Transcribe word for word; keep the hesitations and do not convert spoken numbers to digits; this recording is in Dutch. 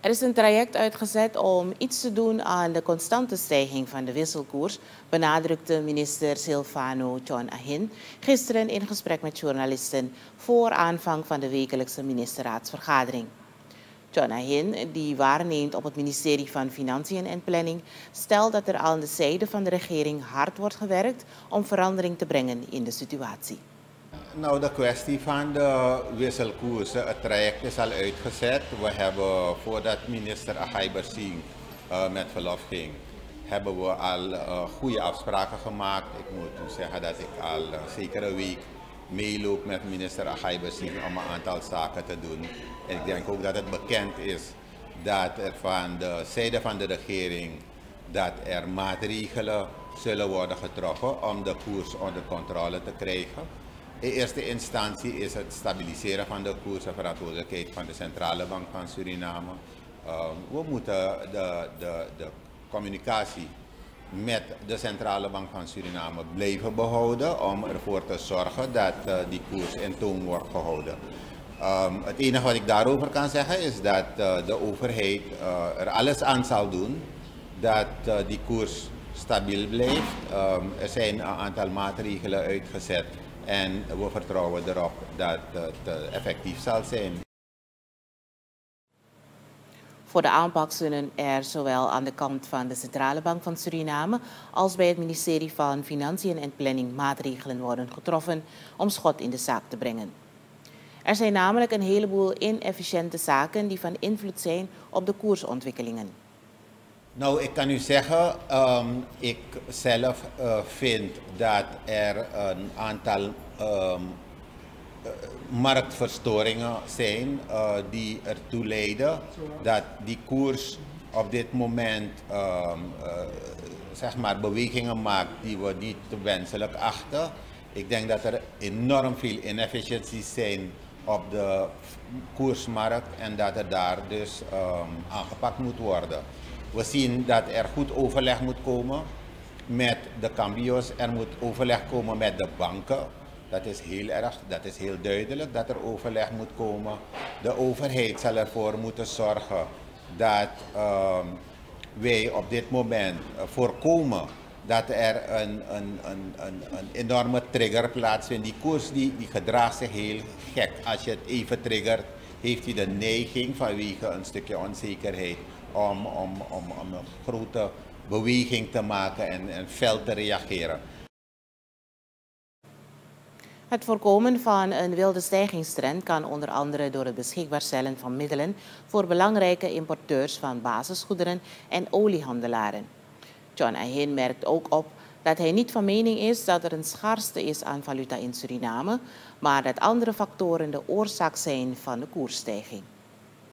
Er is een traject uitgezet om iets te doen aan de constante stijging van de wisselkoers, benadrukte minister Silvano John Ahin gisteren in gesprek met journalisten voor aanvang van de wekelijkse ministerraadsvergadering. John Ahin, die waarneemt op het ministerie van Financiën en Planning, stelt dat er aan de zijde van de regering hard wordt gewerkt om verandering te brengen in de situatie. Nou, de kwestie van de wisselkoersen, het traject is al uitgezet. We hebben, voordat minister Achaiber Singh uh, met verlof ging, hebben we al uh, goede afspraken gemaakt. Ik moet zeggen dat ik al uh, zeker een week meeloop met minister Achaiber Singh om een aantal zaken te doen. En ik denk ook dat het bekend is dat er van de zijde van de regering dat er maatregelen zullen worden getroffen om de koers onder controle te krijgen. In eerste instantie is het stabiliseren van de koers een verantwoordelijkheid van de Centrale Bank van Suriname. Uh, we moeten de, de, de communicatie met de Centrale Bank van Suriname blijven behouden om ervoor te zorgen dat uh, die koers in toon wordt gehouden. Um, het enige wat ik daarover kan zeggen is dat uh, de overheid uh, er alles aan zal doen dat uh, die koers stabiel blijft. Um, er zijn een aantal maatregelen uitgezet. En we vertrouwen erop dat het effectief zal zijn. Voor de aanpak zullen er zowel aan de kant van de Centrale Bank van Suriname als bij het ministerie van Financiën en Planning maatregelen worden getroffen om schot in de zaak te brengen. Er zijn namelijk een heleboel inefficiënte zaken die van invloed zijn op de koersontwikkelingen. Nou, ik kan u zeggen, um, ik zelf uh, vind dat er een aantal um, uh, marktverstoringen zijn uh, die ertoe leiden dat die koers op dit moment um, uh, zeg maar bewegingen maakt die we niet te wenselijk achten. Ik denk dat er enorm veel inefficiënties zijn op de koersmarkt en dat er daar dus um, aangepakt moet worden. We zien dat er goed overleg moet komen met de cambio's, er moet overleg komen met de banken. Dat is heel erg, dat is heel duidelijk dat er overleg moet komen. De overheid zal ervoor moeten zorgen dat uh, wij op dit moment uh, voorkomen dat er een, een, een, een, een enorme trigger plaatsvindt. Die koers die, die gedraagt zich heel gek. Als je het even triggert, heeft hij de neiging vanwege een stukje onzekerheid Om, om, om, om een grote beweging te maken en, en fel te reageren. Het voorkomen van een wilde stijgingstrend kan onder andere door het beschikbaar stellen van middelen voor belangrijke importeurs van basisgoederen en oliehandelaren. John Ahin merkt ook op dat hij niet van mening is dat er een schaarste is aan valuta in Suriname, maar dat andere factoren de oorzaak zijn van de koersstijging.